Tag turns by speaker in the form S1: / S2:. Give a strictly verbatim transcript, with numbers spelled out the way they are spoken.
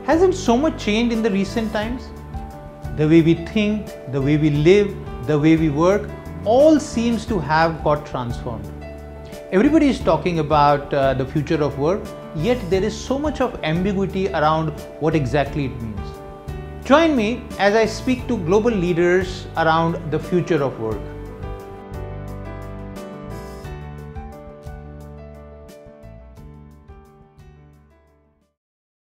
S1: Hasn't so much changed in the recent times? The way we think, the way we live, the way we work, all seems to have got transformed. Everybody is talking about uh, the future of work, yet there is so much of ambiguity around what exactly it means. Join me as I speak to global leaders around the future of work.